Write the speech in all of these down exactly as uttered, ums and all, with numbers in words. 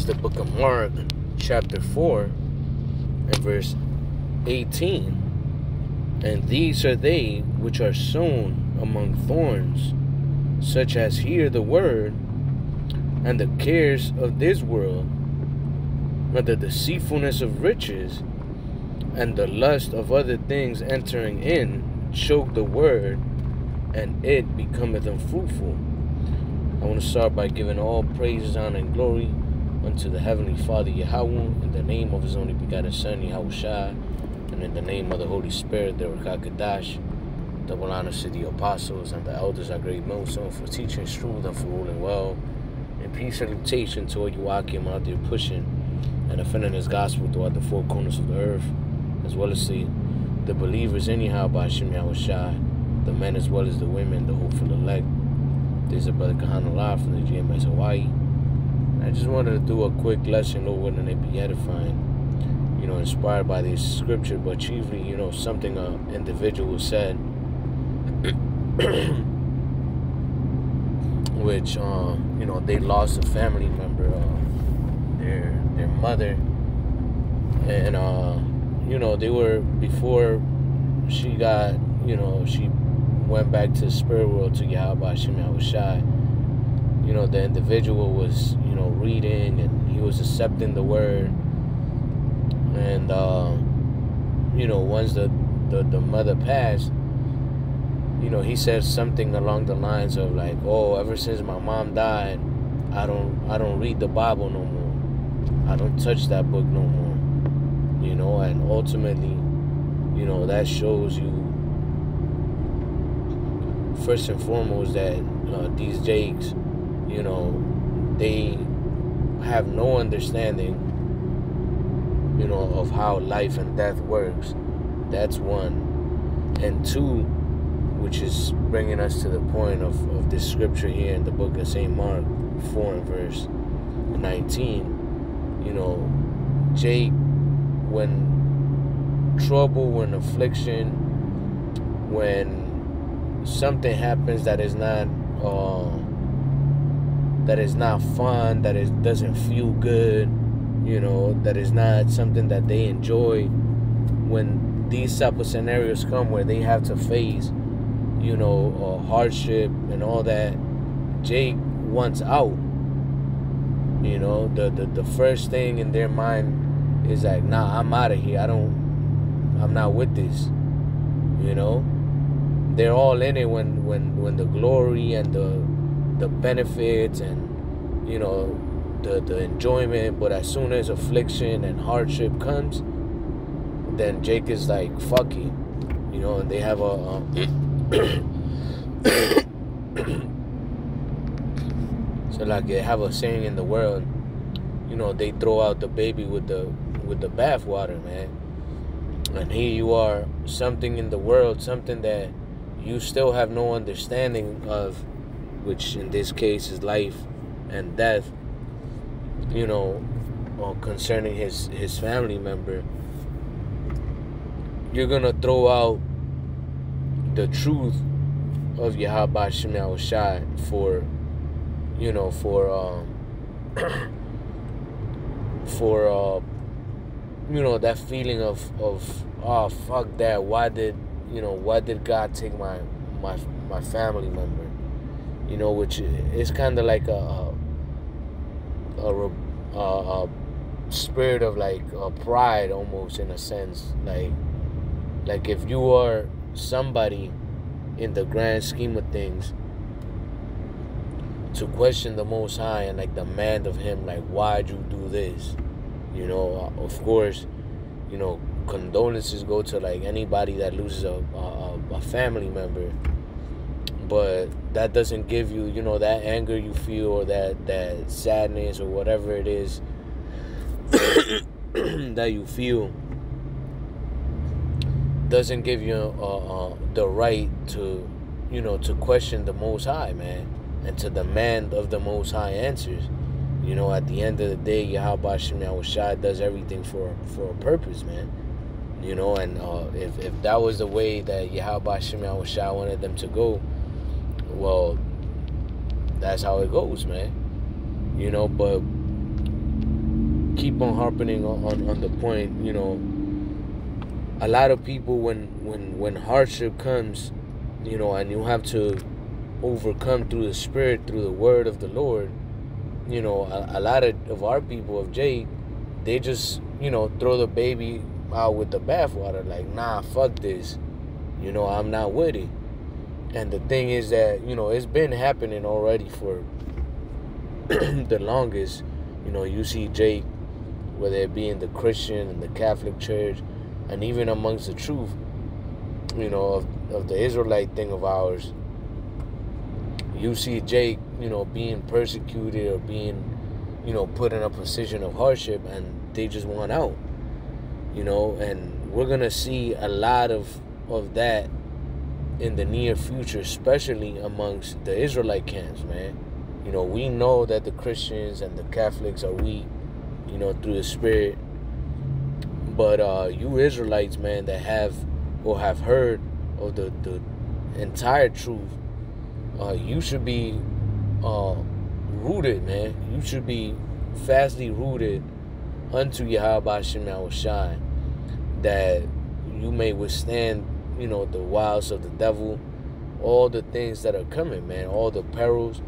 the book of Mark, chapter four, and verse eighteen. And these are they which are sown among thorns, such as hear the word, and the cares of this world, and the deceitfulness of riches, and the lust of other things entering in, choke the word, and it becometh unfruitful. I want to start by giving all praises, honor, and glory unto the Heavenly Father, Yahweh, in the name of His only begotten Son, Yahushua, and in the name of the Holy Spirit, the Ruach HaKodesh. Double honors to the apostles and the elders, our great millstone, for teaching truth and for ruling well. And peace and salutation to all you Akim out there pushing and defending His gospel throughout the four corners of the earth, as well as the, the believers anyhow by Hashem Yahushua, the men as well as the women, the hopeful elect. There's a brother Kahana Live from the G M S Hawaii. I just wanted to do a quick lesson, Lord, wouldn't it be edifying? You know, inspired by this scripture, but chiefly, you know, something an individual said, which, uh, you know, they lost a family member, uh, their their mother, and, uh, you know, they were, before she got, you know, she went back to the spirit world, to Yahweh Hashem Yahushua, you know, the individual was, you know, reading, and he was accepting the word. And, uh, you know, once the, the, the mother passed, you know, he said something along the lines of like, oh, ever since my mom died, I don't, I don't read the Bible no more. I don't touch that book no more. You know, and ultimately, you know, that shows you, first and foremost, that uh, these Jakes, you know, they have no understanding, you know, of how life and death works. That's one. And two, which is bringing us to the point of, of this scripture here in the book of Saint Mark four and verse nineteen. You know, Jake, when trouble, when affliction, when something happens that is not uh, that is not fun, that is doesn't feel good, you know, that is not something that they enjoy, when these type of scenarios come where they have to face, you know, uh, hardship and all that, Jake wants out. You know, the, the, the first thing in their mind is like, nah, I'm out of here. I don't, I'm not with this. You know, they're all in it when, when, when the glory and the, the benefits and, you know, The, the enjoyment, but as soon as affliction and hardship comes, then Jake is like, fuck it, you know, and they have a, um, so like they have a saying in the world, you know, they throw out the baby with the, with the bathwater, man, and here you are, something in the world, something that you still have no understanding of, which in this case is life and death, you know, uh, concerning his, his family member. You're going to throw out the truth of Yahweh Hashem Yahushua for, you know, for, um, for, uh, you know, that feeling of, of, oh, fuck that. Why did, you know, why did God take my, my, my family member? You know, which is kind of like a, a, a, a spirit of like a pride almost, in a sense, like like if you are somebody in the grand scheme of things, to question the Most High and like demand of Him, like, why'd you do this? You know, of course, you know, condolences go to like anybody that loses a, a, a family member. But that doesn't give you, you know, that anger you feel, or that, that sadness, or whatever it is that you feel, doesn't give you uh, uh, the right to, you know, to question the Most High, man, and to demand of the Most High answers. You know, at the end of the day, Yahweh Hashem Yahushua does everything for, for a purpose, man. You know, and uh, if, if that was the way that Yahweh Hashem Yahushua wanted them to go, well, that's how it goes, man. You know, but keep on harping on, on, on the point, you know, a lot of people, when, when, when hardship comes, you know, and you have to overcome through the Spirit, through the word of the Lord, you know, a, a lot of, of our people of Jake, they just, you know, throw the baby out with the bathwater. Like, nah, fuck this. You know, I'm not with it. And the thing is that, you know, it's been happening already for the longest. You know, you see Jake, whether it be in the Christian and the Catholic Church, and even amongst the truth, you know, of, of the Israelite thing of ours, you see Jake, you know, being persecuted or being, you know, put in a position of hardship, and they just want out, you know. And we're going to see a lot of, of that in the near future, especially amongst the Israelite camps, man. You know, we know that the Christians and the Catholics are weak, you know, through the Spirit. But uh, you Israelites, man, that have or have heard of the, the entire truth, uh, you should be uh, rooted, man. You should be fastly rooted unto Yahweh Shem Yahushai, that you may withstand, you know, the wiles of the devil, all the things that are coming, man, all the perils.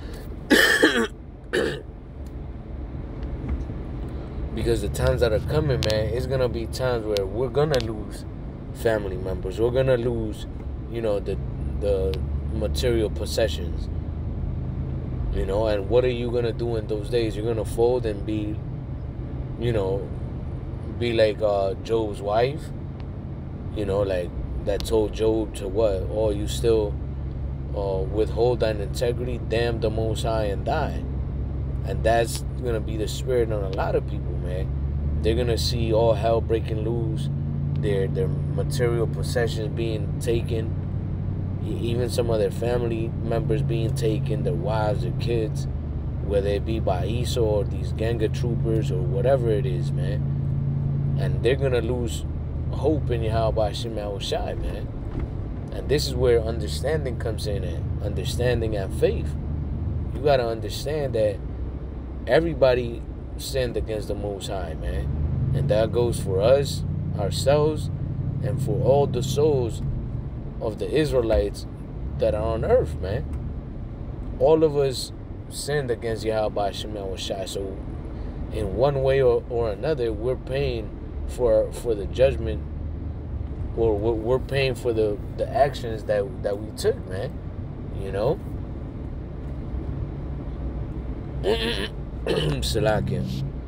Because the times that are coming, man, it's going to be times where we're going to lose family members. We're going to lose, you know, the the material possessions. You know, and what are you going to do in those days? You're going to fold and be, you know, be like uh, Job's wife, you know, like that told Job to what? Oh, you still uh, withhold thine integrity, damn the Most High and die. And that's going to be the spirit on a lot of people, man. They're going to see all hell breaking loose, their their material possessions being taken, even some of their family members being taken, their wives, their kids, whether it be by Esau or these gang of troopers or whatever it is, man. And they're going to lose hope in Yahweh Shem Yahushai, man. And this is where understanding comes in at. Understanding and faith. You got to understand that everybody sinned against the Most High, man. And that goes for us, ourselves, and for all the souls of the Israelites that are on earth, man. All of us sinned against Yahweh Shem Yahushai. So in one way or, or another, we're paying for for the judgment, or we're, we're paying for the, the actions that, that we took, man. You know? Salakia.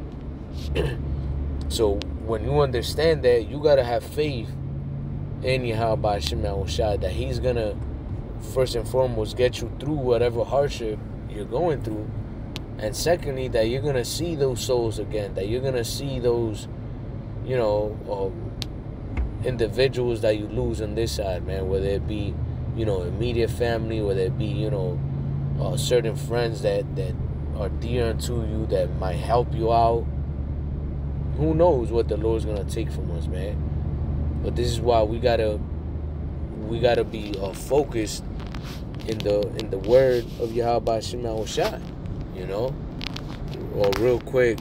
So when you understand that, you gotta have faith in Yahweh Shem Yahushai, that He's gonna first and foremost get you through whatever hardship you're going through, and secondly, that you're gonna see those souls again, that you're gonna see those, you know, uh, individuals that you lose on this side, man. Whether it be, you know, immediate family, whether it be, you know, uh, certain friends that that are dear unto you, that might help you out. Who knows what the Lord's gonna take from us, man? But this is why we gotta we gotta be uh, focused in the in the word of Yahweh Shem Yahushai, you know. Or real quick,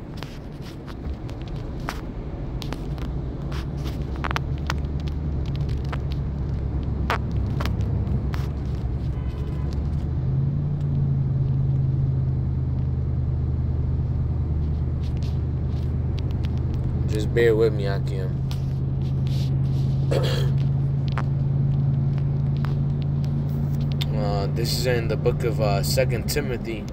just bear with me, Akim. uh, this is in the book of uh, Second Timothy,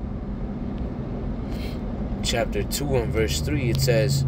chapter two and verse three. It says,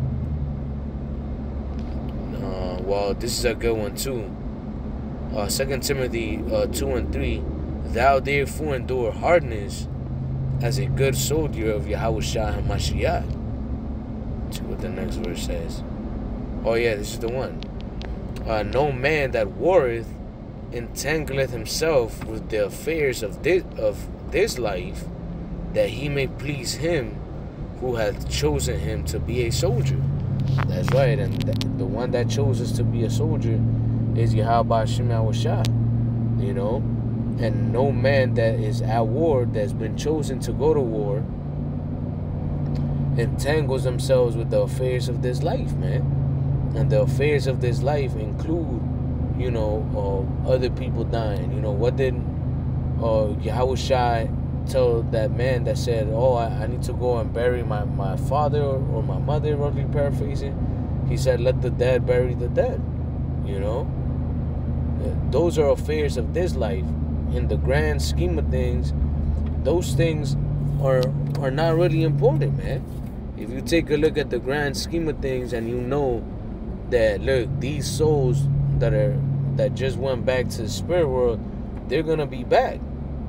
uh, well, this is a good one too. Uh, Second Timothy uh, two and three. Thou therefore endure hardness as a good soldier of Yahushua HaMashiach. See what the next verse says. Oh yeah, this is the one. Uh, no man that warreth entangleth himself with the affairs of this, of this life, that he may please him who hath chosen him to be a soldier. That's right, and th the one that chose us to be a soldier is Yahweh Shem Yahushai. You know, and no man that is at war, that's been chosen to go to war, entangles themselves with the affairs of this life, man. And the affairs of this life include, you know, uh, other people dying. You know, what did uh, Yahushua tell that man that said, oh, I, I need to go and bury my, my father or my mother, roughly paraphrasing? He said, let the dead bury the dead. You know? Those are affairs of this life. In the grand scheme of things, those things are are not really important, man. If you take a look at the grand scheme of things and you know that, look, these souls that are that just went back to the spirit world, they're gonna be back.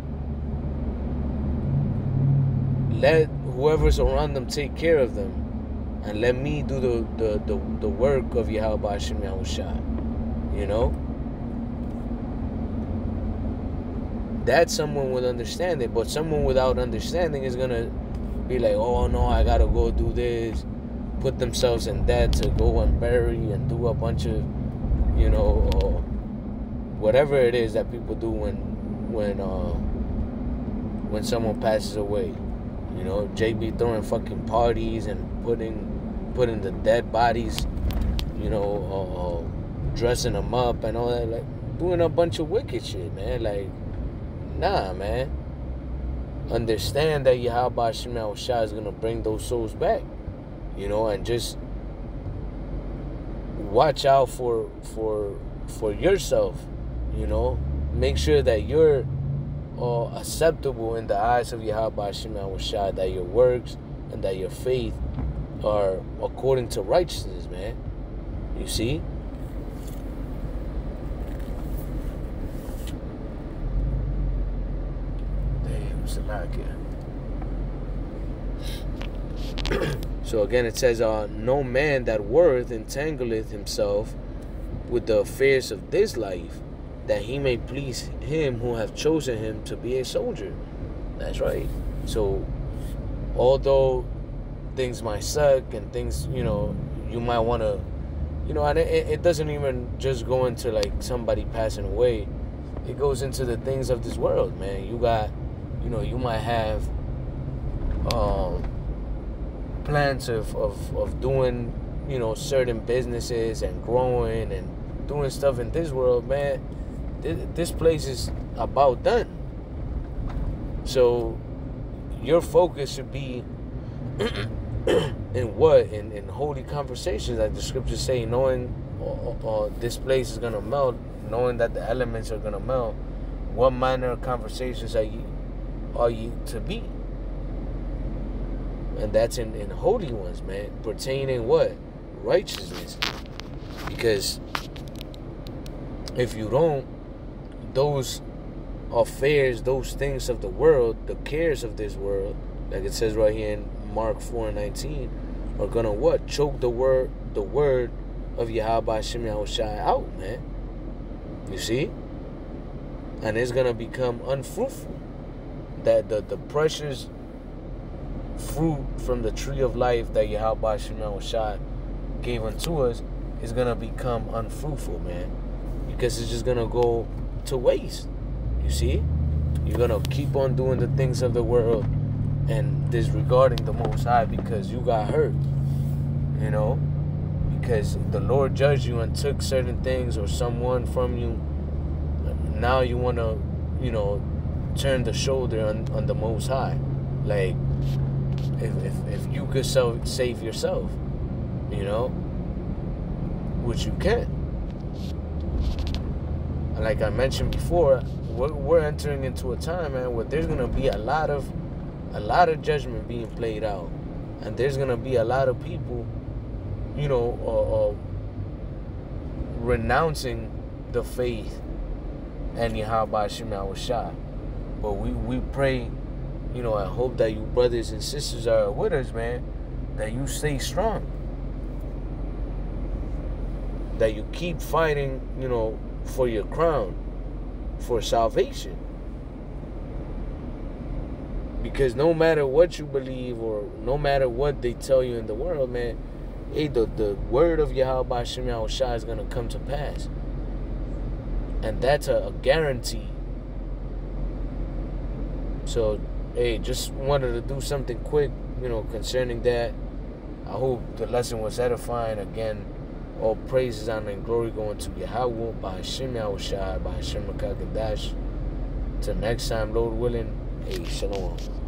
Let whoever's around them take care of them, and let me do the the the, the work of Yahweh Hashem Yahushua. You know, that's someone with understanding. But someone without understanding is gonna be like, oh no, I gotta go do this, put themselves in debt to go and bury and do a bunch of, you know, uh, whatever it is that people do when when uh, when someone passes away. You know, J B throwing fucking parties and putting putting the dead bodies, you know, uh, uh, dressing them up and all that, like doing a bunch of wicked shit, man. Like, nah, man. Understand that Yahweh Shema Shah is gonna bring those souls back, you know, and just watch out for for for yourself, you know. Make sure that you're uh, acceptable in the eyes of Yahweh Shema Shah, that your works and that your faith are according to righteousness, man. You see? So again it says, uh, no man that worth entangleth himself with the affairs of this life, that he may please him who hath chosen him to be a soldier. That's right. So although things might suck and things, you know, you might want to, you know, and it, it doesn't even just go into like somebody passing away. It goes into the things of this world, man. You got, you know, you might have um, plans of, of, of doing, you know, certain businesses and growing and doing stuff in this world, man. This, this place is about done. So your focus should be in what? In, in holy conversations, like the scriptures say, knowing uh, uh, this place is going to melt, knowing that the elements are going to melt. What manner of conversations are you are you to be? And that's in, in holy ones, man. Pertaining what? Righteousness. Because if you don't, those affairs, those things of the world, the cares of this world, like it says right here in Mark four nineteen, are gonna what? Choke the word the word of Yahweh Hashem Yahushua out, man. You see? And it's gonna become unfruitful. That the, the precious fruit from the tree of life that Yahweh Hashem Yahushua gave unto us is gonna become unfruitful, man. Because it's just gonna go to waste. You see? You're gonna keep on doing the things of the world and disregarding the Most High because you got hurt. You know? Because the Lord judged you and took certain things or someone from you. Now you wanna, you know, turn the shoulder on, on the Most High. Like, if, if, if you could so, save yourself, you know, which you can. And like I mentioned before, we're, we're entering into a time, man, where there's gonna be a lot of a lot of judgment being played out, and there's gonna be a lot of people, you know, uh, uh, renouncing the faith and Yahweh Hashem Yahushua. But we we pray, you know, I hope that you brothers and sisters are with us, man, that you stay strong, that you keep fighting, you know, for your crown, for salvation. Because no matter what you believe or no matter what they tell you in the world, man, hey, the, the word of Yahweh Hashem Yahushua is going to come to pass. And that's a, a guarantee. So, hey, just wanted to do something quick you know, concerning that. I hope the lesson was edifying. Again, all praises, honor, and glory going to Yahweh, by Hashem Yahushua, by Hashem Makagadash. Till next time, Lord willing, hey, shalom.